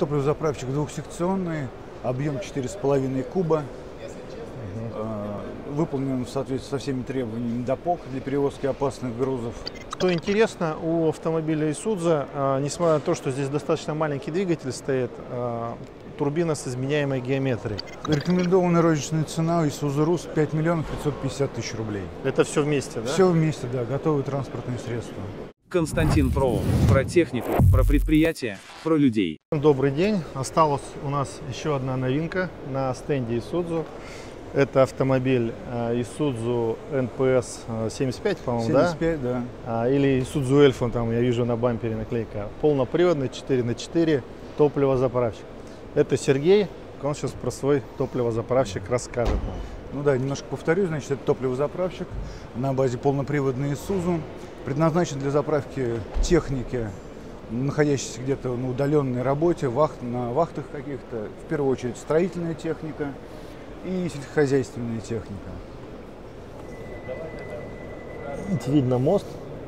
Топливозаправщик двухсекционный, объем 4,5 куба. Выполнен в соответствии со всеми требованиями ДОПОК для перевозки опасных грузов. Что интересно, у автомобиля Isuzu, несмотря на то, что здесь достаточно маленький двигатель стоит, турбина с изменяемой геометрией. Рекомендованная розничная цена Isuzu Rus 5 миллионов 550 тысяч рублей. Это все вместе, да? Все вместе, да, готовые транспортные средства. Константин Про. Про технику, про предприятия, про людей. Добрый день. Осталась у нас еще одна новинка на стенде Isuzu. Это автомобиль Isuzu NPS 75, по-моему, 75, да? Или Isuzu Elfon, там я вижу на бампере наклейка. Полноприводный, 4×4, топливозаправщик. Это Сергей, он сейчас про свой топливозаправщик расскажет нам. Ну да, немножко повторюсь, значит, это топливозаправщик на базе полноприводной Isuzu. Предназначен для заправки техники, находящейся где-то на удаленной работе, на вахтах каких-то. В первую очередь строительная техника и сельскохозяйственная техника. Видно мост.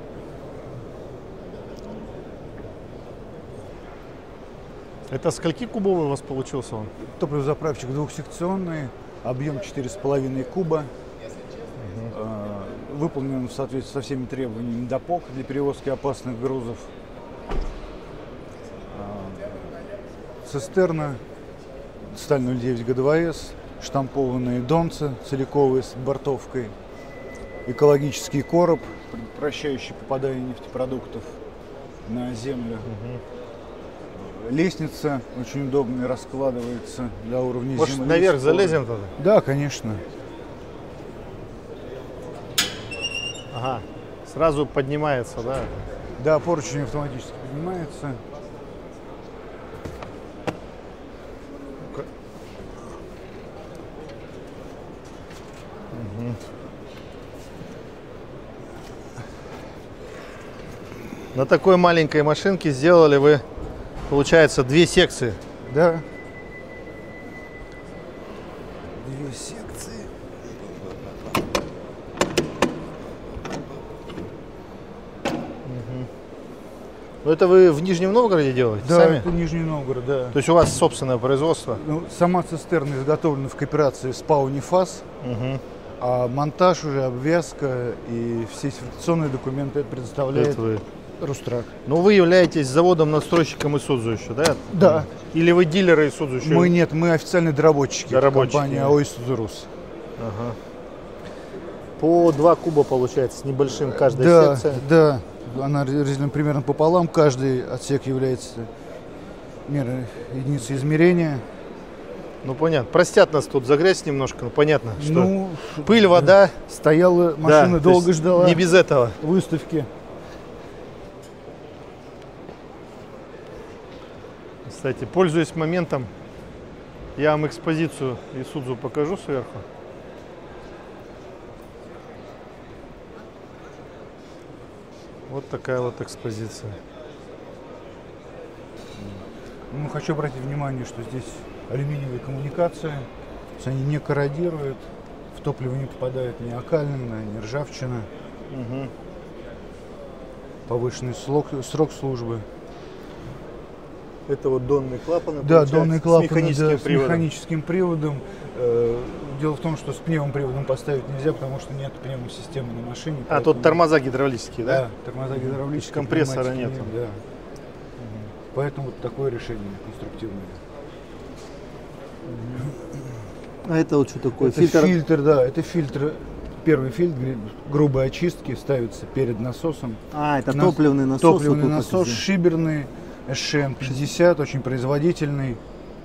Это скольки кубовый у вас получился он? Топливозаправщик двухсекционный, объем 4,5 куба. Выполнен в соответствии со всеми требованиями ДОПОК для перевозки опасных грузов. Цистерна, сталь 0,9 ГДВС, штампованные донцы целиковые с бортовкой, экологический короб, предотвращающий попадание нефтепродуктов на землю. Лестница очень удобная, раскладывается до уровня земли. Может, наверх залезем тогда? Да, конечно. Ага, сразу поднимается, да? Да, поручень автоматически поднимается. На такой маленькой машинке сделали вы, получается, 2 секции. Да. 2 секции. Но это вы в Нижнем Новгороде делаете? Да, сами? это Нижний Новгород, да. То есть у вас собственное производство? Ну, сама цистерна изготовлена в кооперации с ПАО «Нефас», а монтаж уже, обвязка и все сертификационные документы предоставляет Рустрак. Но вы являетесь заводом-настройщиком Isuzu еще, да? Да. Или вы дилеры Isuzu еще? Мы официальные доработчики компании АО «Isuzu Rus». Ага. По 2 куба получается с небольшим каждая секция? Да. Она разделена примерно пополам. Каждый отсек является мерой единицей измерения. Ну понятно. Простят нас тут за грязь немножко, но понятно, что Ну, пыль, вода. Стояла машина, долго ждала. Не без этого. Выставки. Кстати, пользуясь моментом, я вам экспозицию Isuzu покажу сверху. Вот такая вот экспозиция. Ну, хочу обратить внимание, что здесь алюминиевые коммуникации, то есть они не корродируют, в топливо не попадает ни окалина, ни ржавчина. Повышенный срок службы. Это вот донные клапаны, да, донные клапаны с механическим приводом. Дело в том, что с пневмоприводом поставить нельзя, потому что нет пневмосистемы на машине. А тут тормоза гидравлические, да? Да, тормоза гидравлические. Компрессора нет. Да. Поэтому вот такое решение конструктивное. А это вот что такое? Это фильтр, да, это фильтр. Первый фильтр грубой очистки ставится перед насосом. А, это топливный насос. Топливный насос, шиберный, SCM-50, очень производительный.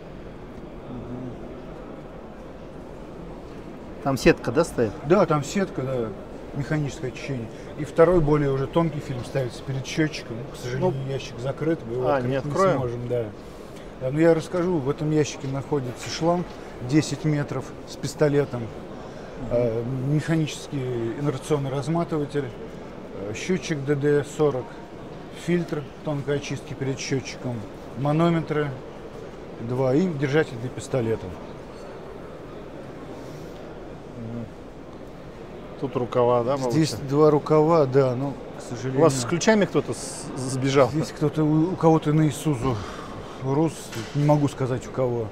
Там сетка, да, стоит? Да, там сетка, да, механическое очищение. И второй, более уже тонкий фильм ставится перед счетчиком. К сожалению, ящик закрыт, мы его не открыть откроем? не сможем. Да. Но я расскажу, в этом ящике находится шланг 10 метров с пистолетом, механический инерционный разматыватель, счетчик DD40, фильтр тонкой очистки перед счетчиком, манометры 2 и держатель для пистолетов. Тут рукава, да? Здесь 2 рукава, да, но, к сожалению... У вас с ключами кто-то сбежал? Здесь кто-то, у кого-то на Isuzu РУС, не могу сказать у кого.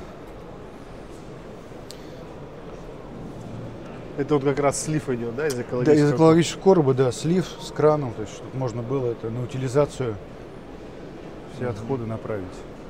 Это вот как раз слив идет, да, из Да, экологического? из экологического короба, да, слив с краном, то есть чтобы можно было это на утилизацию все отходы направить.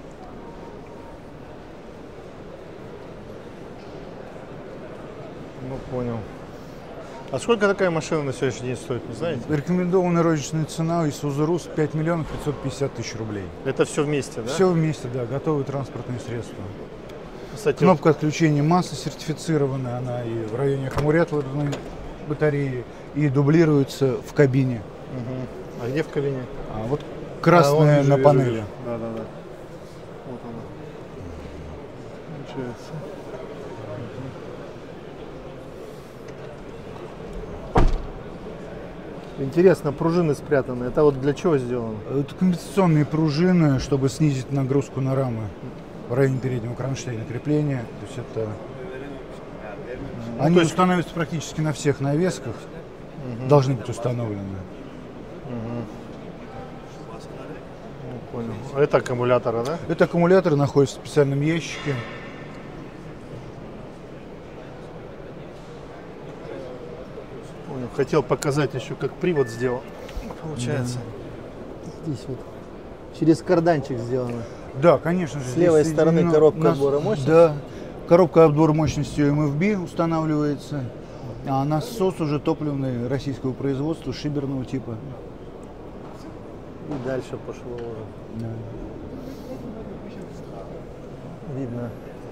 Ну, понял. А сколько такая машина на сегодняшний день стоит, не знаете? Рекомендованная розничная цена Isuzu РУС 5 миллионов 550 тысяч рублей. Это все вместе, да? Все вместе, да, готовые транспортные средства. Кстати, Кнопка отключения массы сертифицированная, она и в районе аккумуляторной батареи, и дублируется в кабине. А где в кабине? А вот красная вижу, на вижу, панели. вижу. Да. Вот она. Получается. Интересно, пружины спрятаны. Это вот для чего сделано? Это компенсационные пружины, чтобы снизить нагрузку на рамы в районе переднего кронштейна крепления. То есть это... Они устанавливаются практически на всех навесках, должны быть установлены. Понял. А это аккумуляторы, да? Это аккумуляторы находятся в специальном ящике. Понял. Хотел показать еще, как привод сделан. Получается. Здесь вот через карданчик сделано. Да, конечно же. С левой здесь стороны соединено коробка отбора мощности? Да, коробка отбора мощности МФБ устанавливается, а насос уже топливный российского производства, шиберного типа. И дальше пошло уже. Да. Видно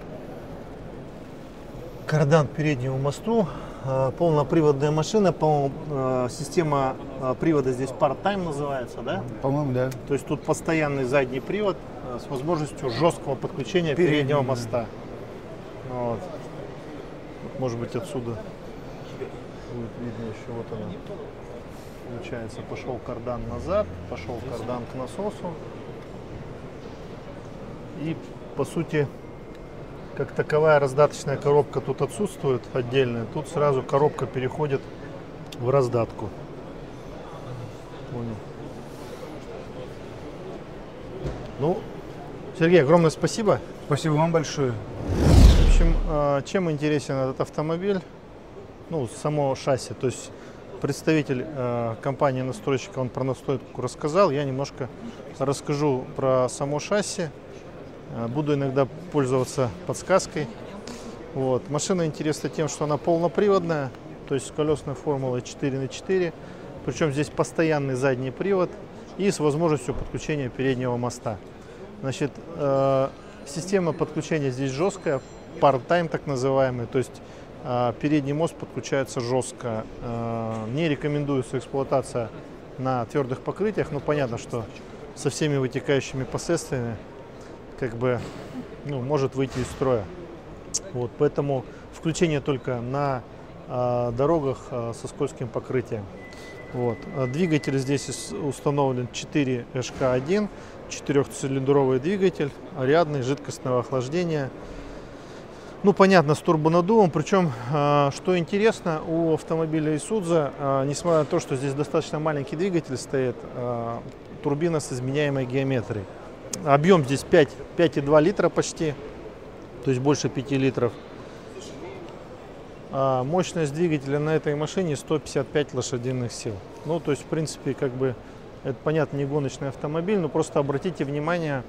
кардан к переднему мосту. Полноприводная машина, по-моему, система привода здесь part-time называется, да? По-моему, да. То есть тут постоянный задний привод с возможностью жесткого подключения Переднего, переднего да. моста. Вот. Может быть, отсюда будет видно еще, вот она. Получается, пошел кардан назад, пошел кардан к насосу. И, по сути, как таковая раздаточная коробка тут отсутствует отдельная. Тут сразу коробка переходит в раздатку. Понял. Ну, Сергей, огромное спасибо. Спасибо вам большое. В общем, чем интересен этот автомобиль? Ну, само шасси. То есть представитель компании-настройщика, он про настройку рассказал. Я немножко расскажу про само шасси. Буду иногда пользоваться подсказкой. Вот. Машина интересна тем, что она полноприводная, то есть с колесной формулой 4х4. Причем здесь постоянный задний привод и с возможностью подключения переднего моста. Значит, система подключения здесь жесткая, part-time так называемый, то есть передний мост подключается жестко. Не рекомендуется эксплуатация на твердых покрытиях, но понятно, что со всеми вытекающими последствиями как бы, ну, может выйти из строя. Вот, поэтому включение только на дорогах со скользким покрытием. Вот. Двигатель здесь установлен 4HK1, 4-цилиндровый двигатель, рядный, жидкостного охлаждения. Ну, понятно, с турбонаддувом. Причем, что интересно, у автомобиля Isuzu, несмотря на то, что здесь достаточно маленький двигатель стоит, турбина с изменяемой геометрией. Объем здесь 5,2 литра почти, то есть больше 5 литров. А мощность двигателя на этой машине 155 лошадиных сил. Ну, то есть, в принципе, как бы, это, понятно, не гоночный автомобиль, но просто обратите внимание,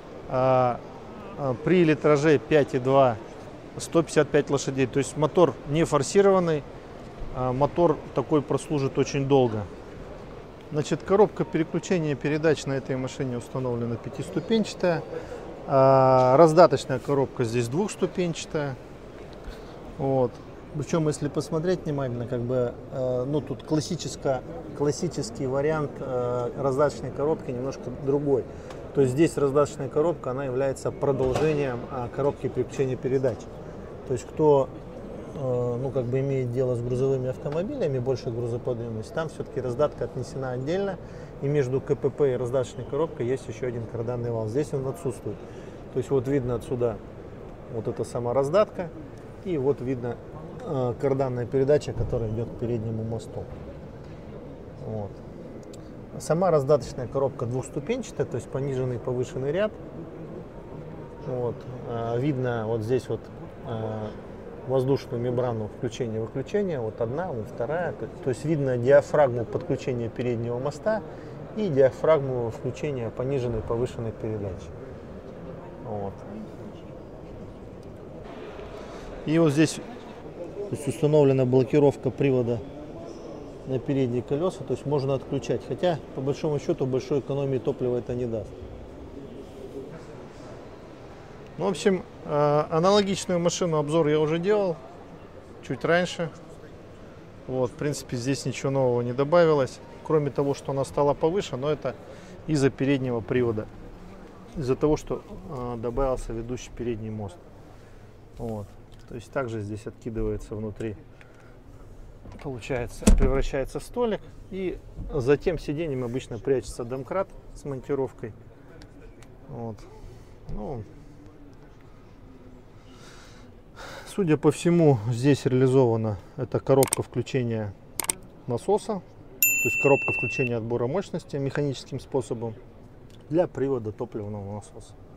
при литраже 5,2 155 лошадей, то есть мотор не форсированный, мотор такой прослужит очень долго. Значит, коробка переключения передач на этой машине установлена 5-ступенчатая, раздаточная коробка здесь 2-ступенчатая. Вот. Причем, если посмотреть внимательно, как бы, ну, тут классический вариант раздаточной коробки немножко другой. То есть здесь раздаточная коробка, она является продолжением коробки переключения передач. То есть кто, ну, как бы имеет дело с грузовыми автомобилями, больше грузоподъемность, там все-таки раздатка отнесена отдельно, и между КПП и раздаточной коробкой есть еще один карданный вал. Здесь он отсутствует. То есть вот видно отсюда вот эта сама раздатка, и вот видно карданная передача, которая идет к переднему мосту. Вот. Сама раздаточная коробка двухступенчатая, то есть пониженный и повышенный ряд. Вот. Видно вот здесь вот воздушную мембрану включения-выключения. Вот одна, вот вторая. То есть видно диафрагму подключения переднего моста и диафрагму включения пониженной повышенной передачи. Вот. И вот здесь, то есть, установлена блокировка привода на передние колеса, то есть можно отключать, хотя по большому счету большой экономии топлива это не даст. Ну, в общем, аналогичную машину обзор я уже делал чуть раньше. Вот, в принципе, здесь ничего нового не добавилось, кроме того, что она стала повыше, но это из-за переднего привода, из-за того, что добавился ведущий передний мост. Вот. То есть также здесь откидывается внутри, получается, превращается в столик, и за тем сиденьем обычно прячется домкрат с монтировкой. Вот. Ну, судя по всему, здесь реализована эта коробка включения насоса, то есть коробка включения отбора мощности механическим способом для привода топливного насоса.